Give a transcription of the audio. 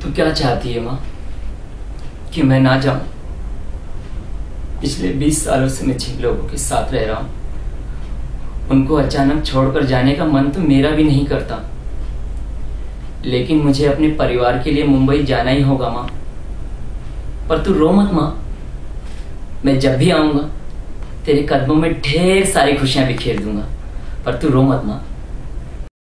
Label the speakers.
Speaker 1: तू क्या चाहती है माँ? कि मैं ना जाऊं? पिछले 20 सालों से मैं जिन लोगों के साथ रह रहा हूं, उनको अचानक छोड़कर जाने का मन तो मेरा भी नहीं करता, लेकिन मुझे अपने परिवार के लिए मुंबई जाना ही होगा माँ। पर तू रो मत माँ, मैं जब भी आऊंगा तेरे कदमों में ढेर सारी खुशियां बिखेर दूंगा, पर तू रो मत माँ।